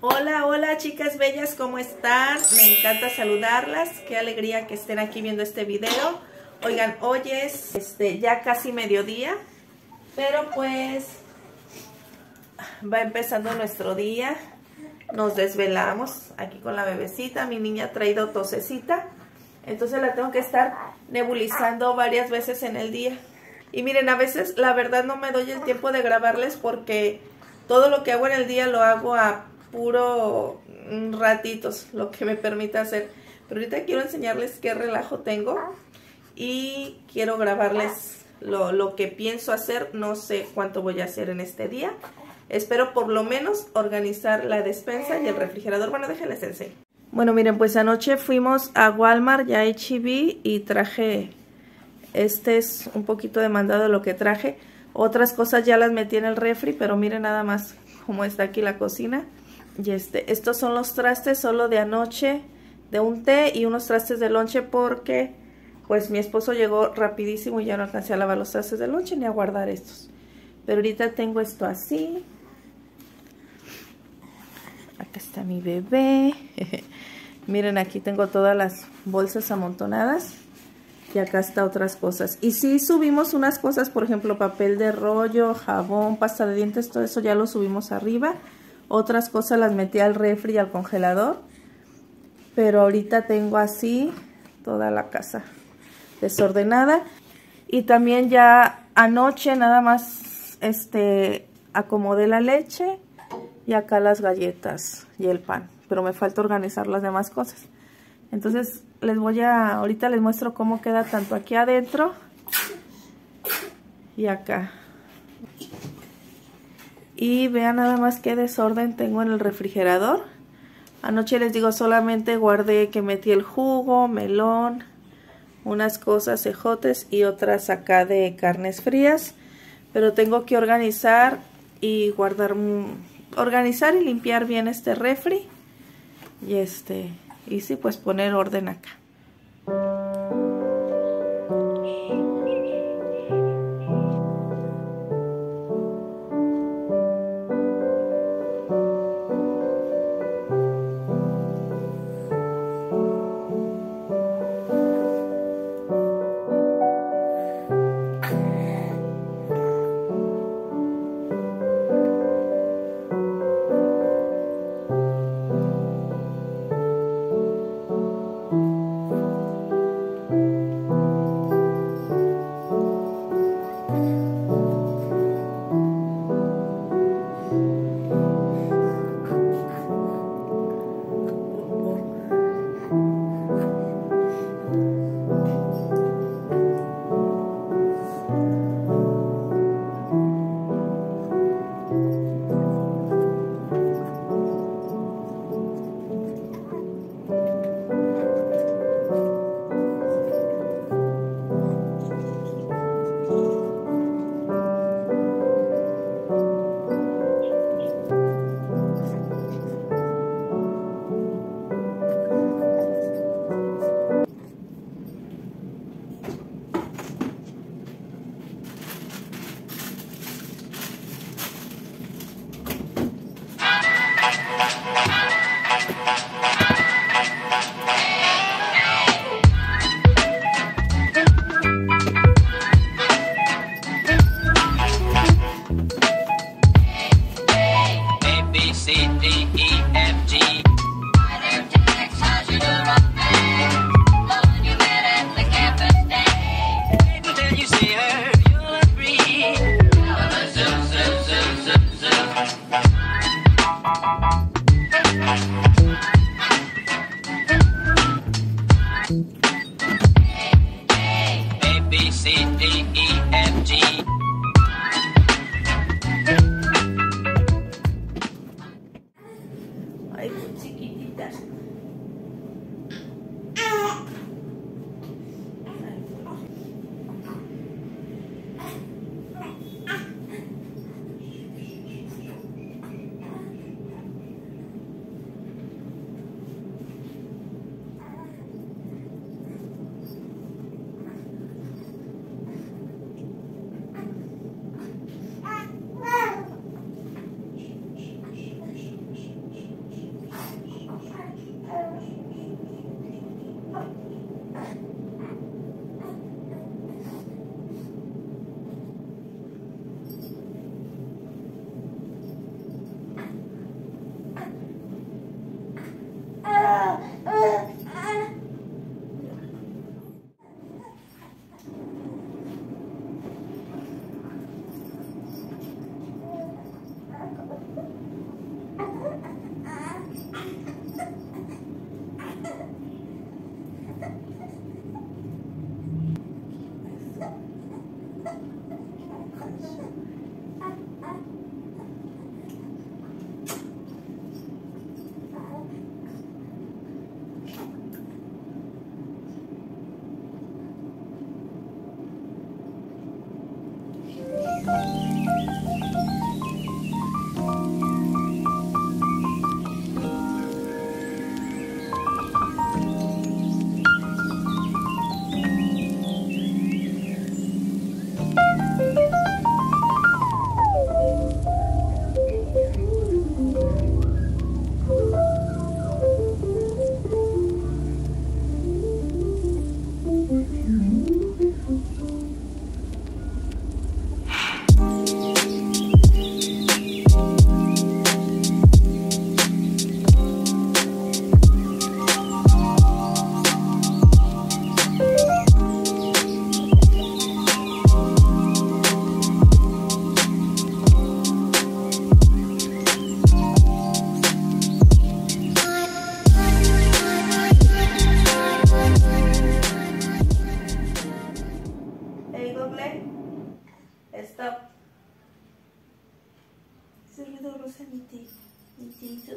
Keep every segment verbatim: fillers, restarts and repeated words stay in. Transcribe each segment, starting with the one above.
Hola, hola chicas bellas, ¿cómo están? Me encanta saludarlas, qué alegría que estén aquí viendo este video. Oigan, hoy es este, ya casi mediodía, pero pues va empezando nuestro día. Nos desvelamos aquí con la bebecita, mi niña ha traído tosecita, entonces la tengo que estar nebulizando varias veces en el día. Y miren, a veces la verdad no me doy el tiempo de grabarles porque todo lo que hago en el día lo hago a puro ratitos, lo que me permite hacer. Pero ahorita quiero enseñarles qué relajo tengo y quiero grabarles lo, lo que pienso hacer. No sé cuánto voy a hacer en este día. Espero por lo menos organizar la despensa y el refrigerador. Bueno, déjenles enseñar. Bueno, miren, pues anoche fuimos a Walmart y a H E B y traje, este es un poquito de mandado de lo que traje. Otras cosas ya las metí en el refri, pero miren nada más cómo está aquí la cocina. Y este, estos son los trastes solo de anoche, de un té y unos trastes de lonche porque pues mi esposo llegó rapidísimo y ya no alcancé a lavar los trastes de lonche ni a guardar estos. Pero ahorita tengo esto así. Acá está mi bebé. Miren, aquí tengo todas las bolsas amontonadas. Y acá está otras cosas. Y sí subimos unas cosas, por ejemplo, papel de rollo, jabón, pasta de dientes, todo eso ya lo subimos arriba. Otras cosas las metí al refri y al congelador. Pero ahorita tengo así toda la casa desordenada. Y también ya anoche nada más este acomodé la leche y acá las galletas y el pan. Pero me falta organizar las demás cosas. Entonces les voy a, ahorita les muestro cómo queda tanto aquí adentro y acá. Y vean nada más qué desorden tengo en el refrigerador. Anoche les digo solamente guardé que metí el jugo, melón, unas cosas, ejotes y otras acá de carnes frías. Pero tengo que organizar y guardar, organizar y limpiar bien este refri. Y este... Y sí, pues poner orden acá. Ay, muy chiquititas.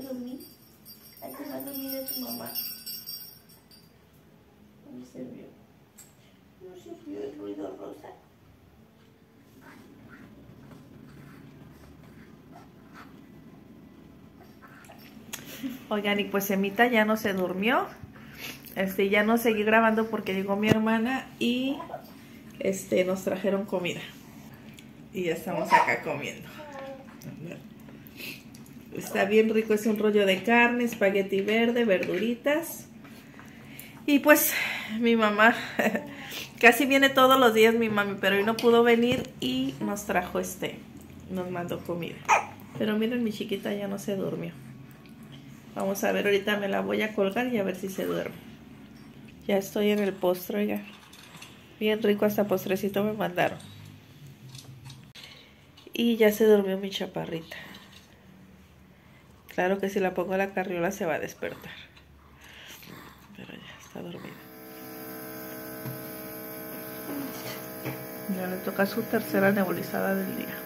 dormir. Ahí te va a dormir a tu mamá. No sirvió. No sirvió el ruido, Rosa. Oigan, y pues Emita ya no se durmió. Este, ya no seguí grabando porque llegó mi hermana y este, nos trajeron comida. Y ya estamos acá comiendo. Está bien rico, es un rollo de carne, espagueti verde, verduritas. Y pues mi mamá, casi viene todos los días mi mami, pero hoy no pudo venir y nos trajo este, nos mandó comida. Pero miren, mi chiquita ya no se durmió. Vamos a ver, ahorita me la voy a colgar y a ver si se duerme. Ya estoy en el postre, oiga. Bien rico, hasta postrecito me mandaron. Y ya se durmió mi chaparrita. Claro que si la pongo a la carriola se va a despertar. Pero ya está dormida. Ya le toca su tercera nebulizada del día.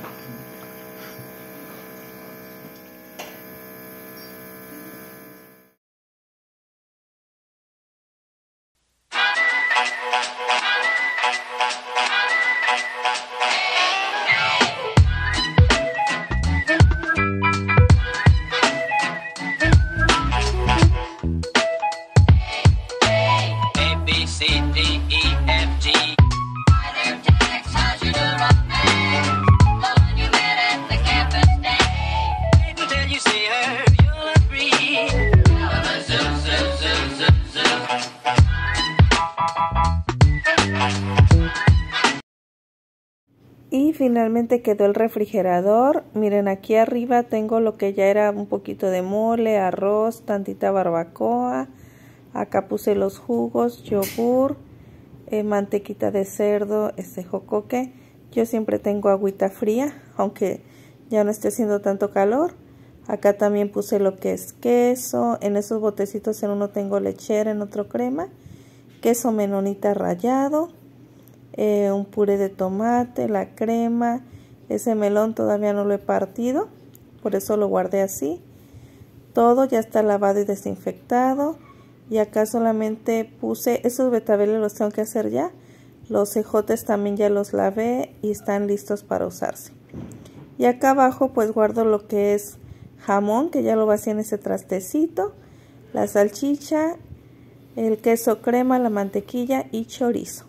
Y finalmente quedó el refrigerador. Miren, aquí arriba tengo lo que ya era un poquito de mole, arroz, tantita barbacoa. Acá puse los jugos, yogur, eh, mantequita de cerdo, este jocoque. Yo siempre tengo agüita fría, aunque ya no esté haciendo tanto calor. Acá también puse lo que es queso. En esos botecitos en uno tengo lechera, en otro crema. Queso menonita rallado. Eh, un puré de tomate, la crema. Ese melón todavía no lo he partido, por eso lo guardé así. Todo ya está lavado y desinfectado. Y acá solamente puse, esos betabeles los tengo que hacer ya. Los ejotes también ya los lavé y están listos para usarse. Y acá abajo pues guardo lo que es jamón, que ya lo vacié en ese trastecito. La salchicha, el queso crema, la mantequilla y chorizo.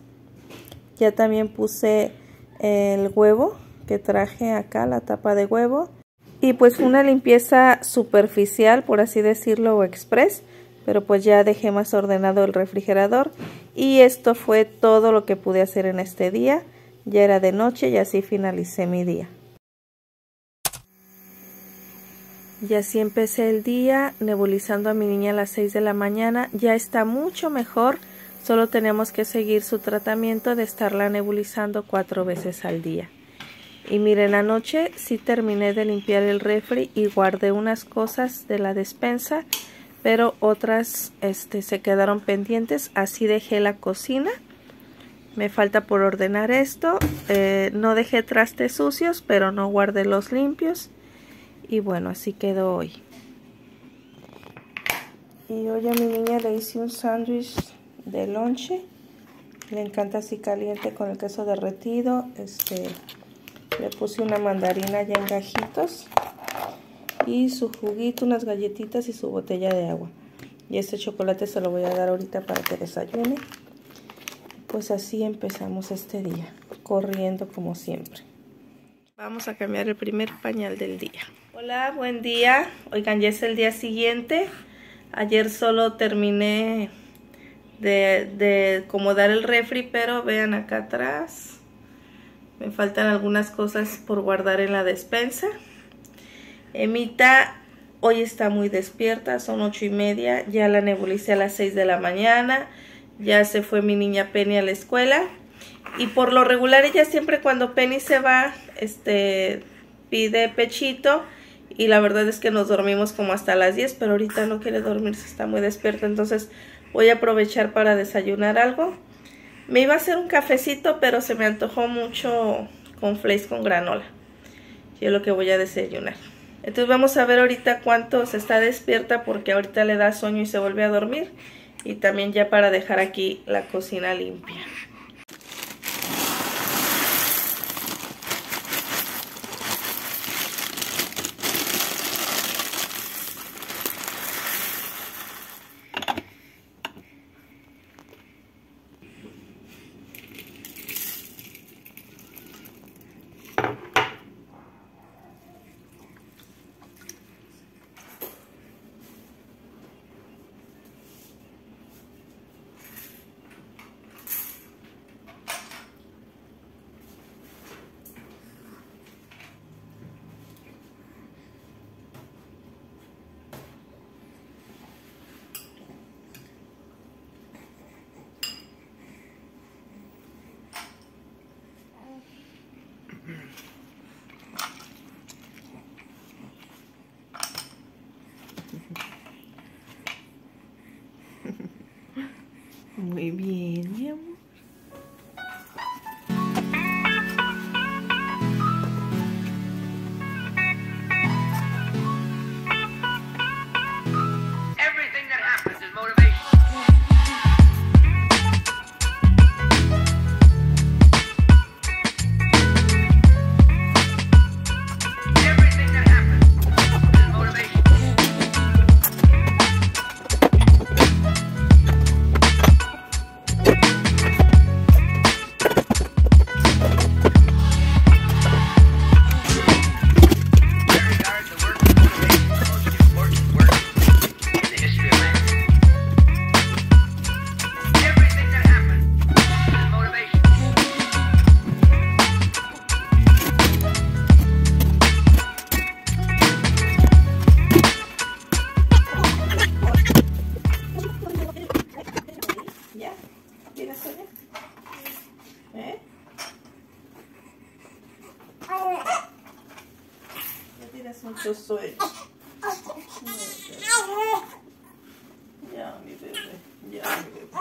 Ya también puse el huevo que traje acá, la tapa de huevo. Y pues fue una limpieza superficial, por así decirlo, o express. Pero pues ya dejé más ordenado el refrigerador. Y esto fue todo lo que pude hacer en este día. Ya era de noche y así finalicé mi día. Y así empecé el día nebulizando a mi niña a las seis de la mañana. Ya está mucho mejor. Solo tenemos que seguir su tratamiento de estarla nebulizando cuatro veces al día. Y miren, anoche sí terminé de limpiar el refri y guardé unas cosas de la despensa, pero otras este, se quedaron pendientes. Así dejé la cocina. Me falta por ordenar esto. Eh, no dejé trastes sucios, pero no guardé los limpios. Y bueno, así quedó hoy. Y hoy a mi niña le hice un sándwich de lonche. Le encanta así caliente con el queso derretido. Este, le puse una mandarina ya en gajitos y su juguito, unas galletitas y su botella de agua. Y este chocolate se lo voy a dar ahorita para que desayune. Pues así empezamos este día, corriendo como siempre. Vamos a cambiar el primer pañal del día. Hola, buen día. Oigan, ya es el día siguiente. Ayer solo terminé De, de acomodar el refri, pero vean acá atrás me faltan algunas cosas por guardar en la despensa. Emita hoy está muy despierta, son ocho y media, ya la nebulicé a las seis de la mañana, ya se fue mi niña Penny a la escuela y por lo regular ella siempre cuando Penny se va este pide pechito y la verdad es que nos dormimos como hasta las diez, pero ahorita no quiere dormirse, está muy despierta, entonces voy a aprovechar para desayunar algo. Me iba a hacer un cafecito, pero se me antojó mucho con flakes con granola. Y es lo que voy a desayunar. Entonces vamos a ver ahorita cuánto se está despierta, porque ahorita le da sueño y se vuelve a dormir. Y también ya para dejar aquí la cocina limpia. Muy bien, mi amor. Mucho sueño. Ya, mi bebé. Ya, mi bebé.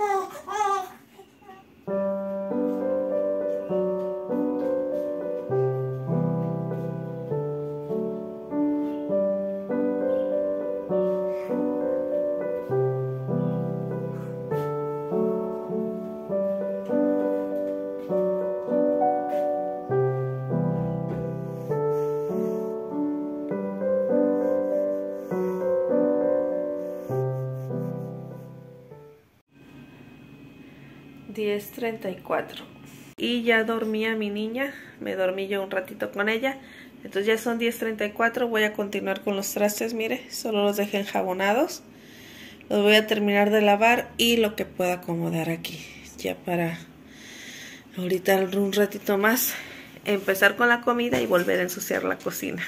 diez treinta y cuatro y ya dormí a mi niña, me dormí yo un ratito con ella, entonces ya son diez treinta y cuatro, voy a continuar con los trastes, mire, solo los dejé enjabonados, los voy a terminar de lavar y lo que pueda acomodar aquí, ya para ahorita un ratito más empezar con la comida y volver a ensuciar la cocina.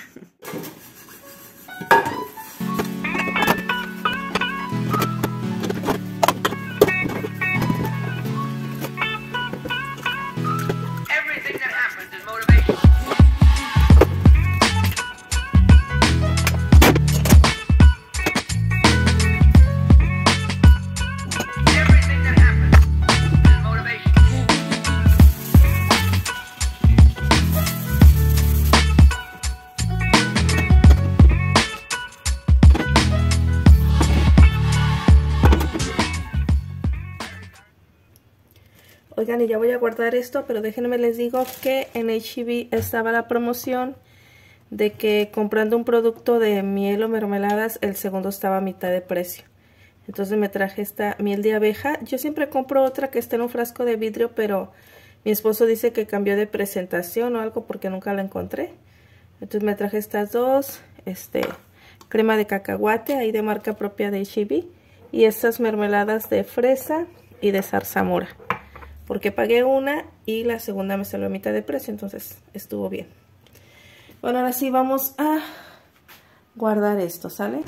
Oigan, y ya voy a guardar esto, pero déjenme les digo que en H E B estaba la promoción de que comprando un producto de miel o mermeladas, el segundo estaba a mitad de precio. Entonces me traje esta miel de abeja. Yo siempre compro otra que está en un frasco de vidrio, pero mi esposo dice que cambió de presentación o algo porque nunca la encontré. Entonces me traje estas dos, este, crema de cacahuate, ahí de marca propia de H E B, y estas mermeladas de fresa y de zarzamora. Porque pagué una y la segunda me salió a mitad de precio, entonces estuvo bien. Bueno, ahora sí vamos a guardar esto, ¿sale?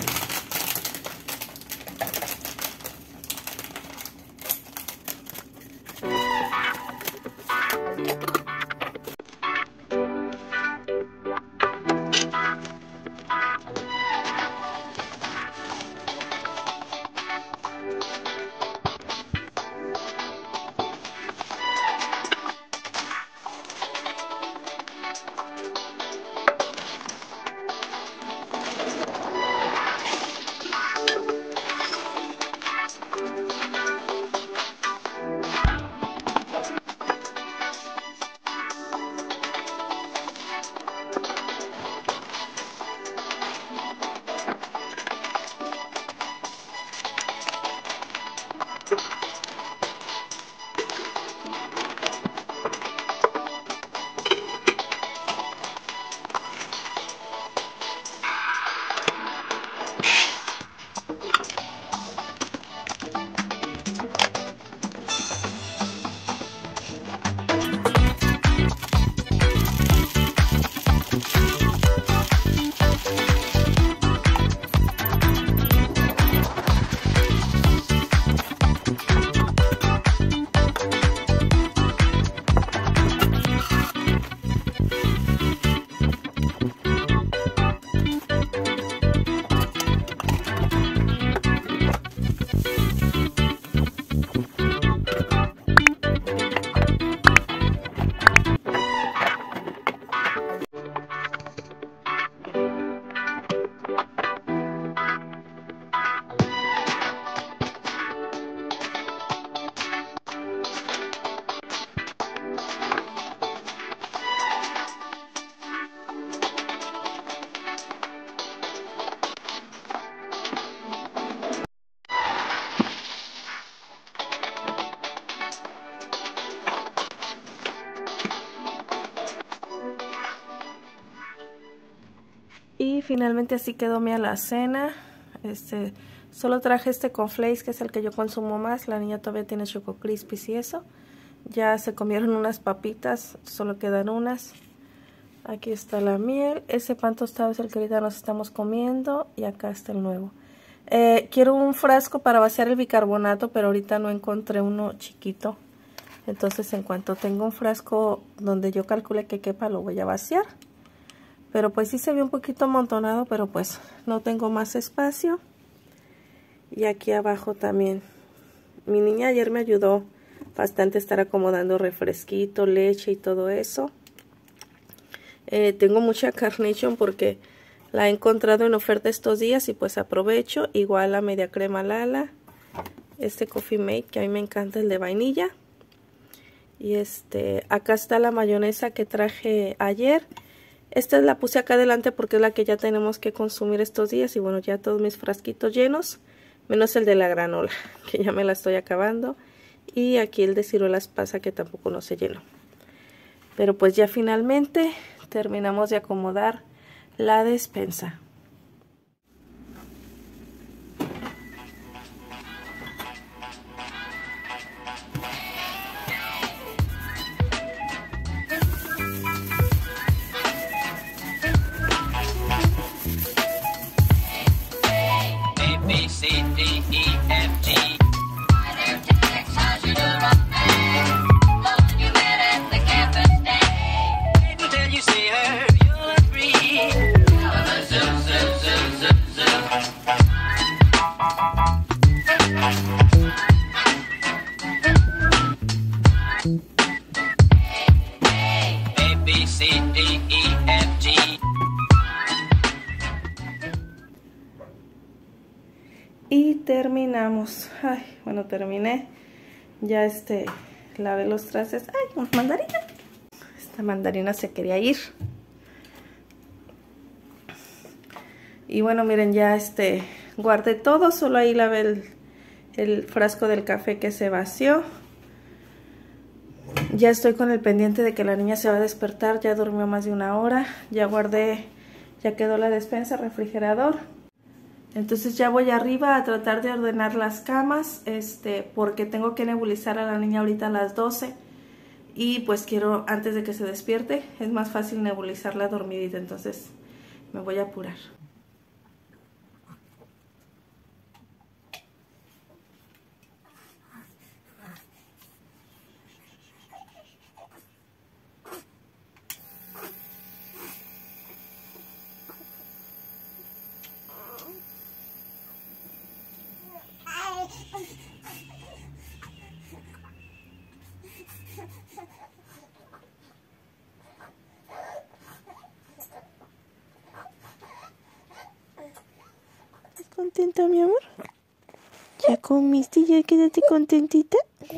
finalmente así quedó mi alacena. Este, solo traje este cornflakes, que es el que yo consumo más. La niña todavía tiene Choco Crispies y eso. Ya se comieron unas papitas, solo quedan unas. Aquí está la miel. Ese pan tostado es el que ahorita nos estamos comiendo. Y acá está el nuevo. Eh, quiero un frasco para vaciar el bicarbonato, pero ahorita no encontré uno chiquito. Entonces en cuanto tenga un frasco donde yo calcule que quepa, lo voy a vaciar. Pero pues sí se ve un poquito amontonado, pero pues no tengo más espacio. Y aquí abajo también. Mi niña ayer me ayudó bastante a estar acomodando refresquito, leche y todo eso. Eh, tengo mucha Carnation porque la he encontrado en oferta estos días y pues aprovecho. Igual la media crema Lala. Este Coffee Mate que a mí me encanta, el de vainilla. Y este, acá está la mayonesa que traje ayer. Esta la puse acá adelante porque es la que ya tenemos que consumir estos días. Y bueno, ya todos mis frasquitos llenos. Menos el de la granola, que ya me la estoy acabando. Y aquí el de ciruelas pasa, que tampoco no se llenó. Pero pues ya finalmente terminamos de acomodar la despensa. Y terminamos. Ay, bueno, terminé. Ya este, lavé los trastes. Ay, una mandarina. Esta mandarina se quería ir. Y bueno, miren, ya este, guardé todo. Solo ahí lavé el, el frasco del café que se vació. Ya estoy con el pendiente de que la niña se va a despertar. Ya durmió más de una hora. Ya guardé, ya quedó la despensa, refrigerador. Entonces ya voy arriba a tratar de ordenar las camas, este, porque tengo que nebulizar a la niña ahorita a las doce. Y pues quiero, antes de que se despierte, es más fácil nebulizarla dormidita, entonces me voy a apurar. ¿Estás contenta, mi amor? ¿Ya comiste y ya quedaste contentita?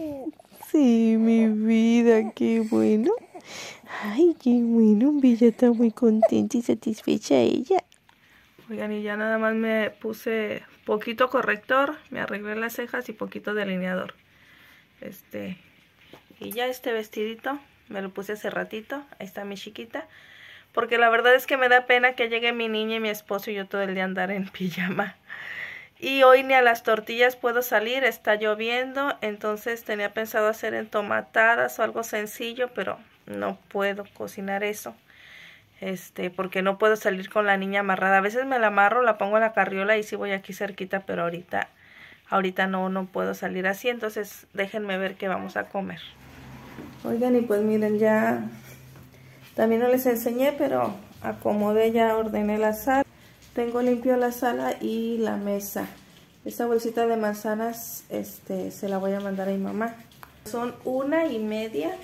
Sí, mi vida, qué bueno. Ay, qué bueno, Bella está muy contenta y satisfecha ella. Oigan, y ya nada más me puse poquito corrector, me arreglé las cejas y poquito delineador. Este, y ya este vestidito me lo puse hace ratito. Ahí está mi chiquita. Porque la verdad es que me da pena que llegue mi niña y mi esposo y yo todo el día andar en pijama. Y hoy ni a las tortillas puedo salir, está lloviendo. Entonces tenía pensado hacer entomatadas o algo sencillo, pero no puedo cocinar eso. Este, porque no puedo salir con la niña amarrada. A veces me la amarro, la pongo en la carriola y sí voy aquí cerquita, pero ahorita, ahorita no, no puedo salir así. Entonces déjenme ver qué vamos a comer. Oigan, y pues miren, ya también no les enseñé, pero acomodé, ya ordené la sala. Tengo limpio la sala y la mesa. Esta bolsita de manzanas, este, se la voy a mandar a mi mamá. Son una y media.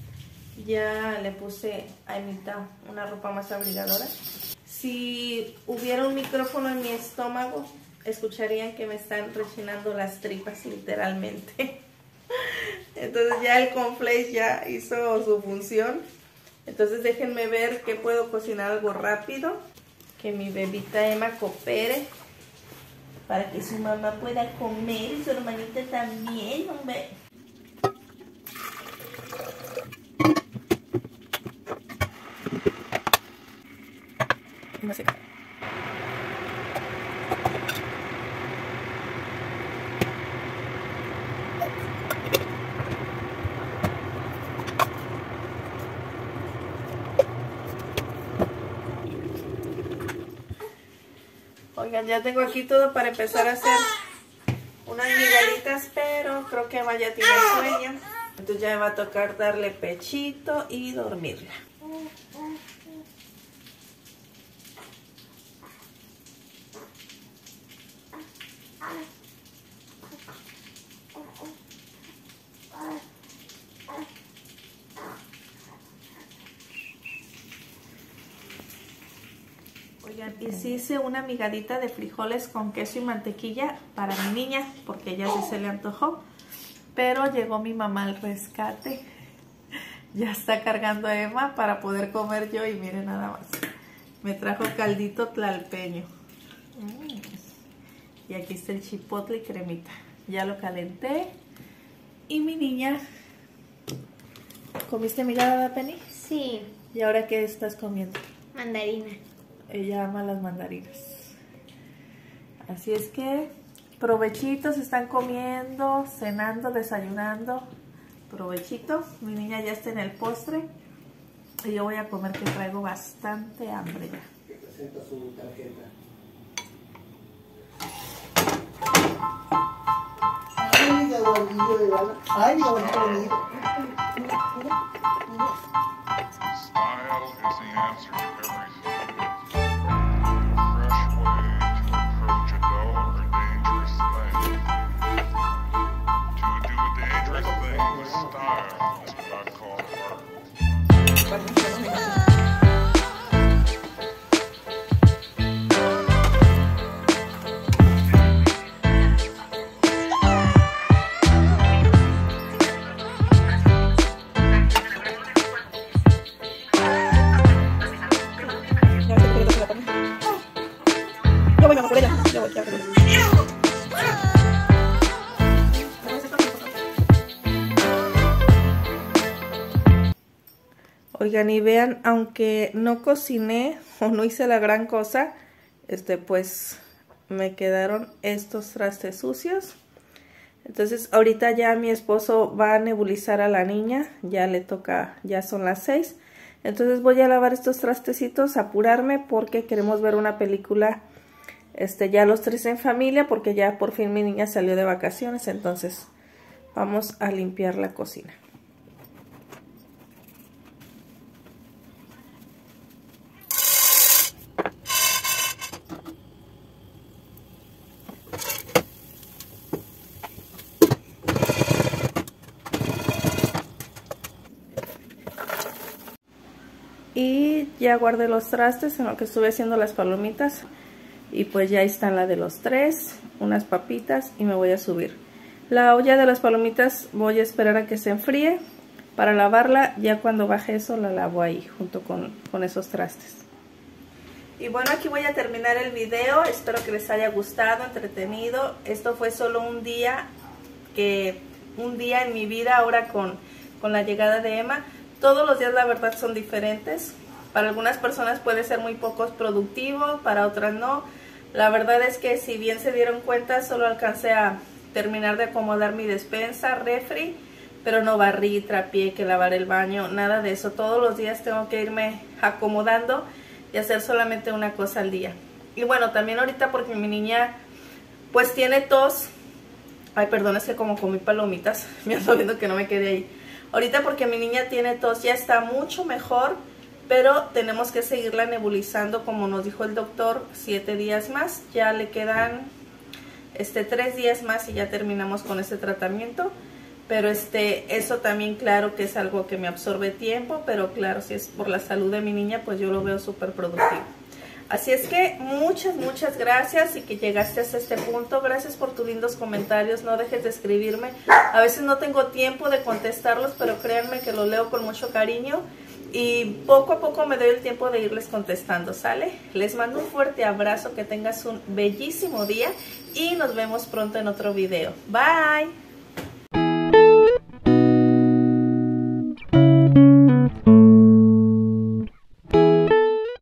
Ya le puse a Emita una ropa más abrigadora. Si hubiera un micrófono en mi estómago, escucharían que me están rechinando las tripas literalmente. Entonces ya el cornflakes ya hizo su función. Entonces déjenme ver que puedo cocinar algo rápido. Que mi bebita Emma coopere para que su mamá pueda comer y su hermanita también, hombre. No sé. Oigan, ya tengo aquí todo para empezar a hacer unas migalitas, pero creo que Emma ya tiene sueño. Entonces ya me va a tocar darle pechito y dormirla. Oigan, y sí hice una migadita de frijoles con queso y mantequilla para mi niña, porque ella sí se le antojó. Pero llegó mi mamá al rescate. Ya está cargando a Emma para poder comer yo y miren nada más. Me trajo caldito tlalpeño. Mm. Y aquí está el chipotle y cremita. Ya lo calenté. Y mi niña... ¿Comiste migada, Penny? Sí. ¿Y ahora qué estás comiendo? Mandarina. Ella ama las mandarinas. Así es que provechitos, están comiendo, cenando, desayunando. Provechito. Mi niña ya está en el postre. Y yo voy a comer, que traigo bastante hambre ya. Que presenta su tarjeta. Ay, qué bonito de gana. Ay, qué bonito. Style is the answer to everything. A fresh way to approach a dull or dangerous thing. To do a dangerous thing with style is what I call art. Yo voy, mamá, por ella. Yo voy, ya, por ella. Oigan, y vean, aunque no cociné o no hice la gran cosa, este, pues me quedaron estos trastes sucios. Entonces ahorita ya mi esposo va a nebulizar a la niña, ya le toca, ya son las seis. Entonces voy a lavar estos trastecitos, apurarme porque queremos ver una película, este, ya los tres en familia, porque ya por fin mi niña salió de vacaciones. Entonces vamos a limpiar la cocina. Y ya guardé los trastes en lo que estuve haciendo las palomitas. Y pues ya están la de los tres, unas papitas, y me voy a subir. La olla de las palomitas voy a esperar a que se enfríe para lavarla. Ya cuando baje eso la lavo ahí junto con, con esos trastes. Y bueno, aquí voy a terminar el video. Espero que les haya gustado, entretenido. Esto fue solo un día, que un día en mi vida ahora con, con la llegada de Emma. Todos los días la verdad son diferentes. Para algunas personas puede ser muy pocos productivos, para otras no. La verdad es que si bien se dieron cuenta, solo alcancé a terminar de acomodar mi despensa, refri, pero no barrí, trapié, que lavar el baño, nada de eso. Todos los días tengo que irme acomodando y hacer solamente una cosa al día. Y bueno, también ahorita porque mi niña pues tiene tos. Ay, perdón, es que como comí palomitas, me ando viendo que no me quedé ahí. Ahorita porque mi niña tiene tos ya está mucho mejor, pero tenemos que seguirla nebulizando como nos dijo el doctor, siete días más. Ya le quedan este tres días más y ya terminamos con este tratamiento. Pero este eso también claro que es algo que me absorbe tiempo, pero claro, si es por la salud de mi niña, pues yo lo veo súper productivo. Así es que muchas, muchas gracias y que llegaste hasta este punto. Gracias por tus lindos comentarios. No dejes de escribirme. A veces no tengo tiempo de contestarlos, pero créanme que los leo con mucho cariño. Y poco a poco me doy el tiempo de irles contestando, ¿sale? Les mando un fuerte abrazo, que tengas un bellísimo día y nos vemos pronto en otro video. Bye.